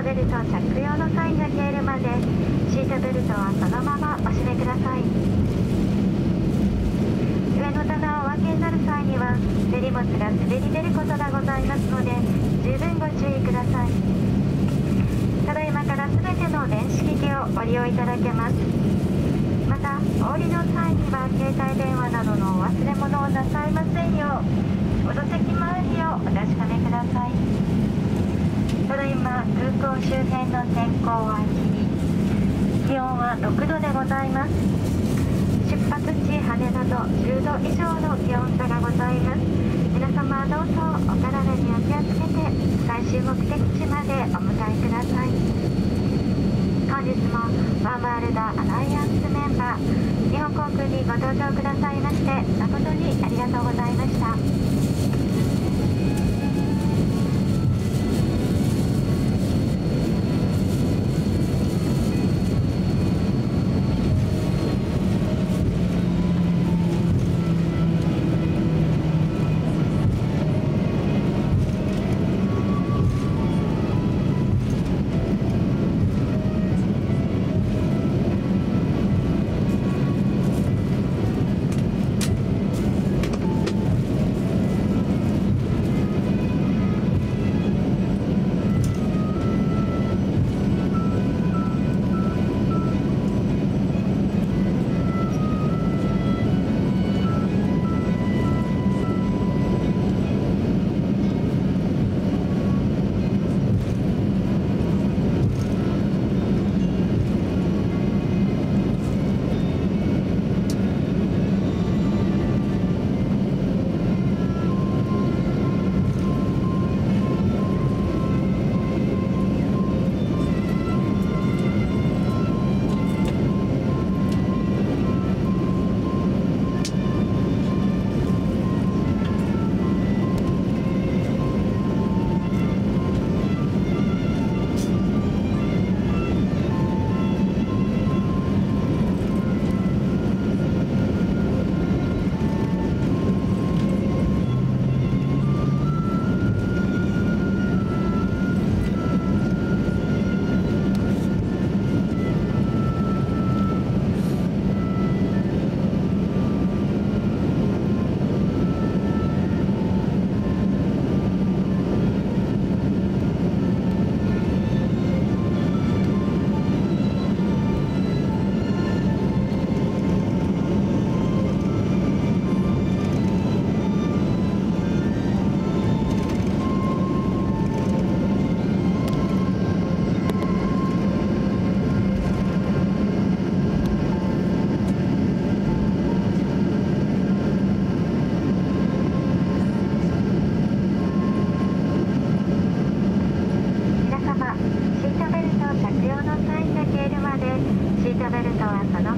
トベルト着用のサインが消えるまでシートベルトはそのままお締めください。上の棚をお分けになる際には手荷物が滑り出ることがございますので十分ご注意ください。ただいまから全ての電子機器をご利用いただけます。またお降りの際には携帯電話などのお忘れ物をなさいませんようお座席周りをお確かめください。ただいま空港周辺の天候は霧、気温は6度でございます。出発地羽田と10度以上の気温差がございます。皆様どうぞお体にお気をつけて最終目的地までお迎えください。本日もワンワールドアライアンスメンバー日本航空にご搭乗くださいまして誠にありがとうございました。シートベルト着用のサインが消えるまでシートベルトはその